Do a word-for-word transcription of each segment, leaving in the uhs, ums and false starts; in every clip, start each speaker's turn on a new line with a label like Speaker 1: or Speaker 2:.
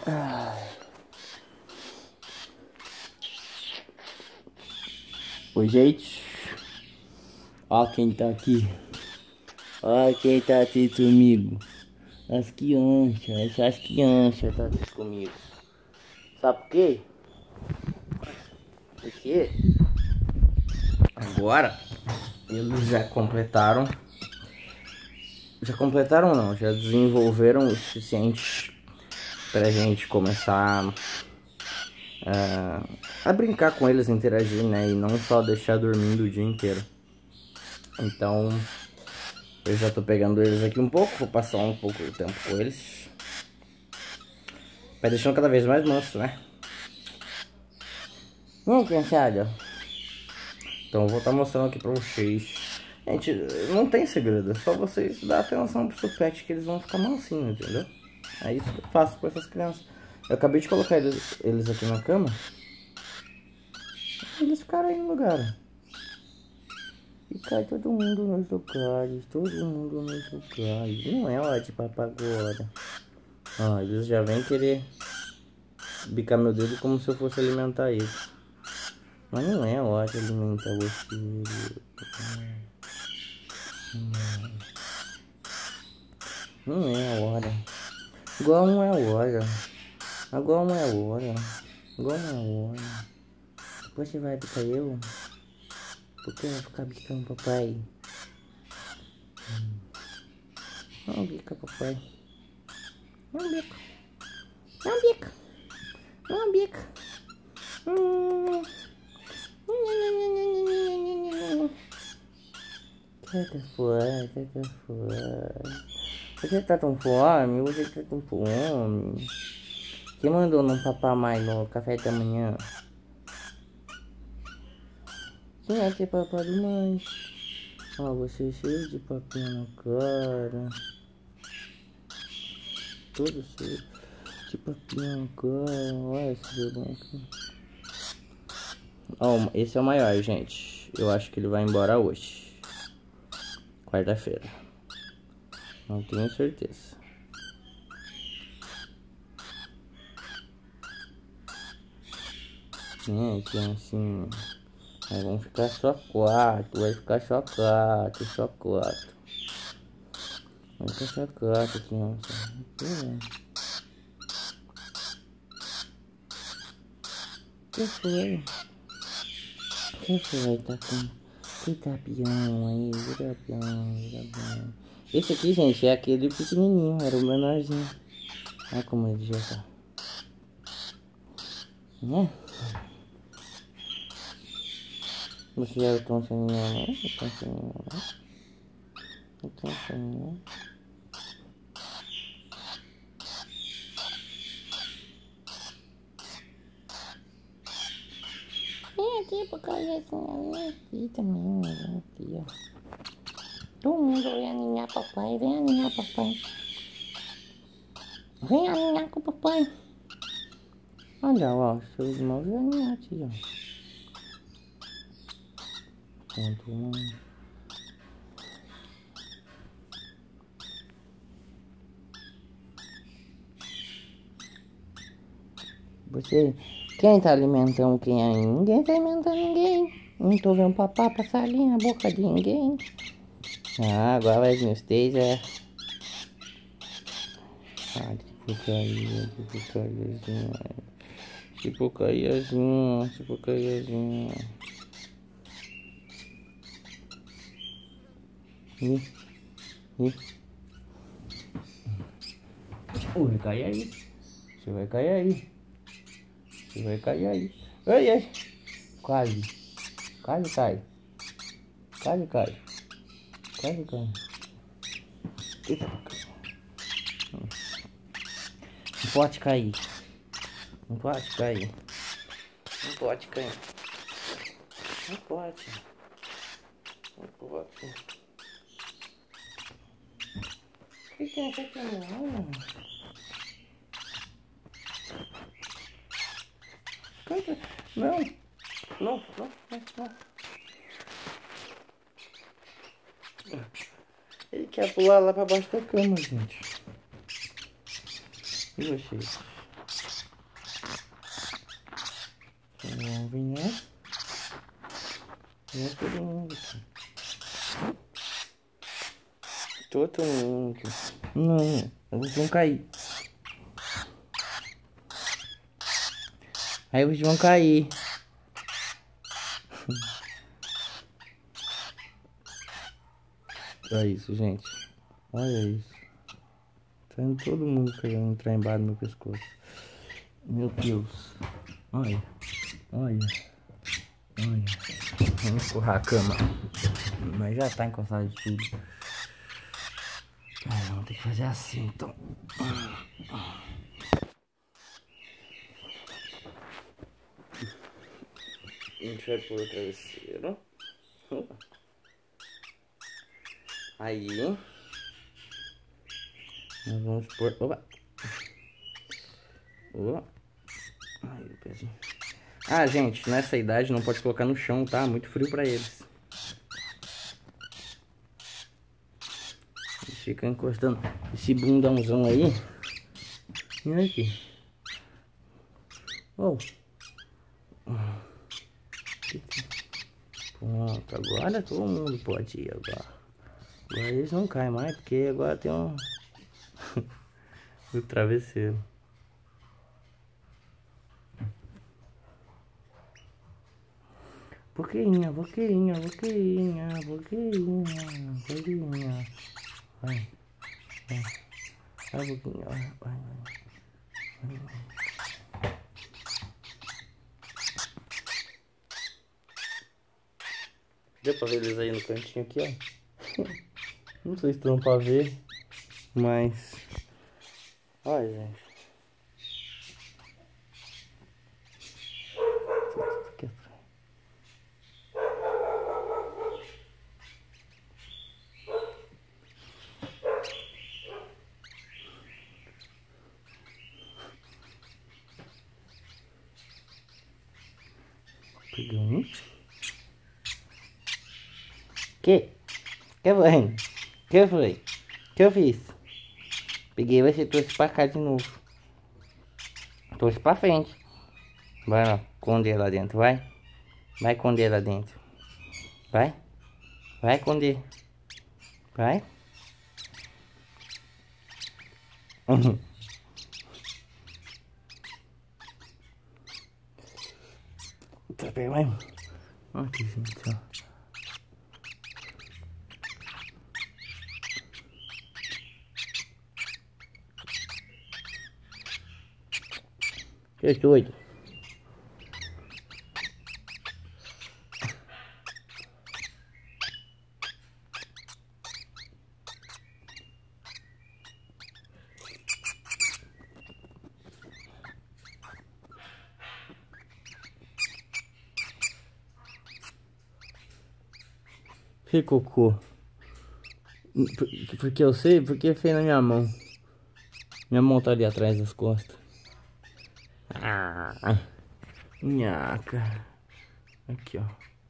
Speaker 1: Oi, gente. Ó quem tá aqui. Ó quem tá aqui comigo. As crianças, essas crianças tá aqui comigo. Sabe por quê? Porque agora eles já completaram. Já completaram não, já desenvolveram o suficiente pra gente começar a, a brincar com eles, interagir, né? E não só deixar dormindo o dia inteiro. Então eu já tô pegando eles aqui um pouco, vou passar um pouco de tempo com eles. Vai deixando cada vez mais manso, né? Não, criançada. Então eu vou estar mostrando aqui pra vocês. Gente, não tem segredo, é só vocês dar atenção pro seu pet que eles vão ficar mansinhos, entendeu? É isso que eu faço com essas crianças. Eu acabei de colocar eles, eles aqui na cama. Eles ficaram aí no lugar. E cai todo mundo nos lugares, todo mundo nos lugares. Não é hora de papai agora. Ó, eles já vêm querer bicar meu dedo como se eu fosse alimentar eles. Mas não é hora de alimentar você. Não é a hora. Igual não é a hora. Agora não é a hora. Agora não é a hora. Depois você vai bicar eu? Porque eu vou ficar bicando papai. Não bica papai. Não bica. Não bica. Não bica. Hum. Sai fora, sai fora. Você tá com fome? Você tá com fome? Quem mandou não papar mais no café da manhã? Quem vai ter papado mais? Ó, você cheio de papinho na cara. Todo cheio de papinho na cara. Olha esse bebê aqui. Ó, esse é o maior, gente. Eu acho que ele vai embora hoje. Quarta-feira. Não tenho certeza. É, criancinha. Aí vão ficar só quatro. Vai ficar só quatro. Só quatro. Vai ficar só quatro, criança. É. Que foi? Que foi? Tá com... Que tapião aí? Que tapião? Que tapião? Esse aqui, gente, é aquele pequenininho. Era o menorzinho. Olha como ele já tá. Né? Você já estão sem nenhuma, não? Estão sem nenhuma, não? Estão sem nenhuma. Vem aqui pro cajetinho, vem aqui também, vem aqui, ó. Todo mundo vem aninhar papai, vem aninhar papai. Vem aninhar com o papai. Olha, ó, seus irmãos vêm aninhar aqui, ó. Pronto, mano. Você, quem tá alimentando quem aí? Ninguém tá alimentando ninguém. Não tô vendo papá passar ali na boca de ninguém. Ah, agora vai vir os três, é. Ah, tipo caía, tipo caiazinha. Tipo caiazinha, tipo caiazinha. Ih, ih. Ui, vai cair aí. Você vai cair aí. Você vai cair aí. Ai, ai. Quase. Quase cai. Quase cai. Quase cai. Eita. Não pode cair. Não pode cair. Não pode cair. Não pode. Não pode. O que que é essa aqui, não? Não, não, não, não, não. Ele quer pular lá pra baixo da cama, gente. E você? Vamos vir, né? Vem todo mundo. Todo mundo. Não, eles vão cair. Aí eles vão cair. Olha isso, gente. Olha isso. Tá indo todo mundo querendo entrar embaixo do meu pescoço. Meu Deus. Olha. Olha. Olha. Vamos empurrar a cama. Mas já tá encostado de tudo. Ah, vamos ter que fazer assim, então. A gente vai pôr o travesseiro. Aí nós vamos pôr. Opa! Opa. Aí, o pezinho. Ah, gente, nessa idade não pode colocar no chão, tá? Muito frio pra eles. Eles ficam encostando esse bundãozão aí. E olha aqui. Oh. Pronto, agora todo mundo pode ir agora. Agora eles não caem mais, porque agora tem um o travesseiro. Boquinha, boquinha, boquinha, boquinha, boquinha. Vai, vai, vai, boquinha, vai, vai, vai. Deu pra ver eles aí no cantinho aqui, ó. Não sei se estão pra ver, mas... Olha, gente. Aqui atrás. Peguei um. Que? Que foi? Que foi? Que eu fiz? Peguei você, trouxe pra cá de novo. Trouxe pra frente. Vai lá, esconder lá dentro, vai. Vai esconder lá dentro. Vai. Vai esconder. Vai. Uhum. Tá bem, vai. Aqui, gente, ó. Que doido. Que cocô. Porque eu sei, porque fez na minha mão. Minha mão tá ali atrás das costas. Ah, nhaca. Aqui, ó.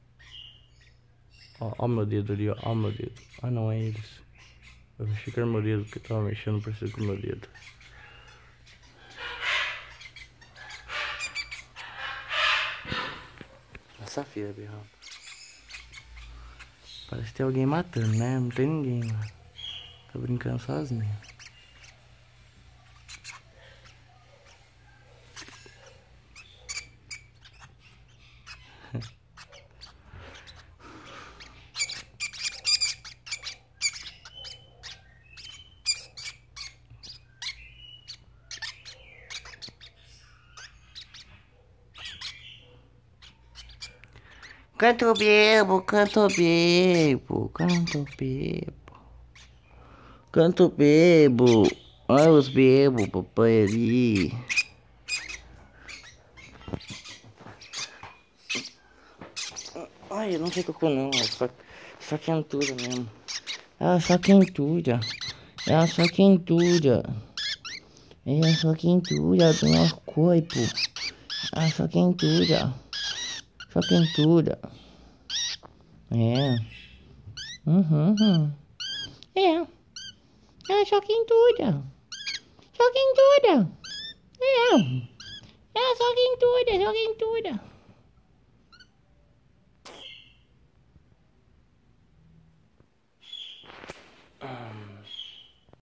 Speaker 1: Ó, ó meu dedo ali, ó. Ó meu dedo. Ah, não é eles. Eu achei que era meu dedo, porque tava mexendo parecido com o meu dedo. Essa filha, birrão. Parece que tem alguém matando, né? Não tem ninguém lá. Tá brincando sozinho. Canto bebo, canto bebo, canto bebo. Canto bebo. Olha os bebo, papai ali. Ai, eu não sei cocô não, é só, só quentura mesmo. É só quentura. É só quentura. É só quentura do nosso corpo. É só quentura. Só quentura. É. Uhum, uhum. É. É só quentura. Só quentura. É. É só quentura, só quentura.